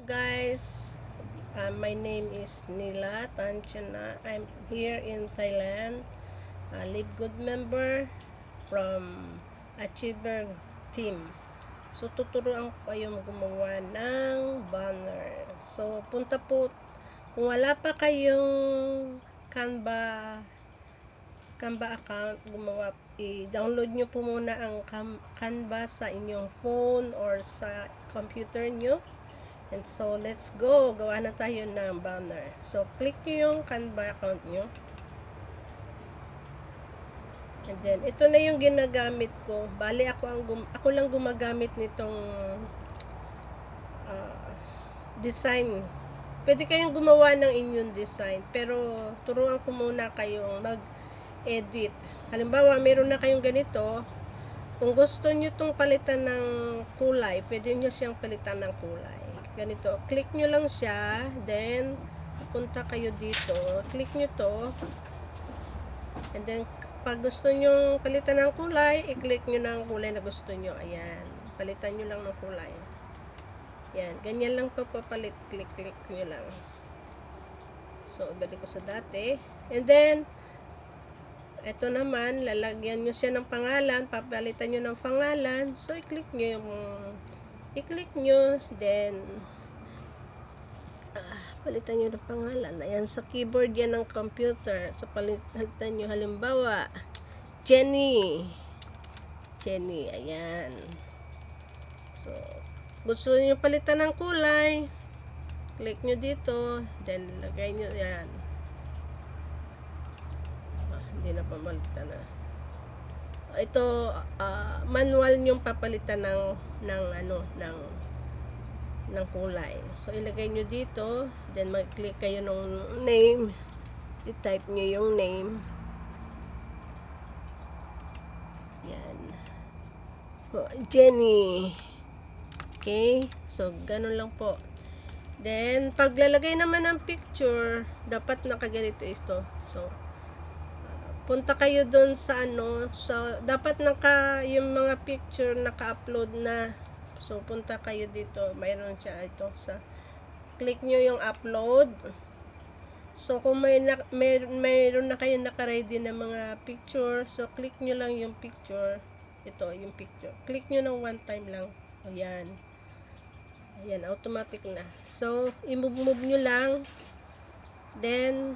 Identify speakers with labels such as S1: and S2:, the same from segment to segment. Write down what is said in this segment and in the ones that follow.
S1: guys, my name is Nila Tanchana. I'm here in Thailand, a Live Good member from Achiever team. So tuturuan ko kayong gumawa ng banner. So punta po, kung wala pa kayong Canva account, i-download nyo po muna ang Canva sa inyong phone or sa computer nyo. And so, let's go. Gawa na tayo ng banner. So, click nyo yung Canva account nyo. And then, ito na yung ginagamit ko. Bali, ako lang gumagamit nitong design. Pwede kayong gumawa ng inyong design. Pero, turuan ko muna kayong mag-edit. Halimbawa, meron na kayong ganito. Kung gusto nyo itong palitan ng kulay, pwede nyo siyang palitan ng kulay. Ganito, click nyo lang siya, then punta kayo dito, click nyo to, and then pag gusto nyo palitan ng kulay, i-click nyo ng kulay na gusto nyo. Ayan, palitan nyo lang ng kulay. Ayan, ganyan lang po papalit, click nyo lang. So, balik ko sa dati, and then ito naman, lalagyan nyo siya ng pangalan, papalitan nyo ng pangalan. So, i-click nyo, then palitan nyo ng pangalan. Ayan, sa keyboard yan ng computer. So, palitan nyo, halimbawa, Jenny, ayan. So, gusto nyo palitan ng kulay, click nyo dito, then lagay nyo yan. Hindi na pamalitan na. Ito, manual yung papalitan ng kulay. So, ilagay nyo dito, then mag-click kayo ng name, i-type nyo yung name. Yan. Jenny. Okay? So, ganun lang po. Then, paglalagay naman ng picture, dapat nakaganito ito. So, punta kayo dun sa dapat yung mga picture naka-upload na. So, punta kayo dito. Mayroon siya ito sa click nyo yung upload. So, kung mayroon na kayo naka-ready na mga picture, so, click nyo lang yung picture. Ito, yung picture. Click nyo ng one time lang. Ayan. Ayan, automatic na. So, i-move nyo lang. Then,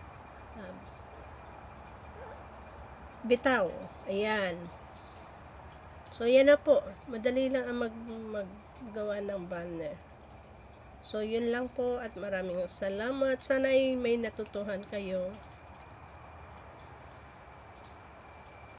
S1: bitaw. Ayan. So, yan na po. Madali lang ang maggawa ng banner. So, yun lang po at maraming salamat. Sana ay may natutuhan kayo.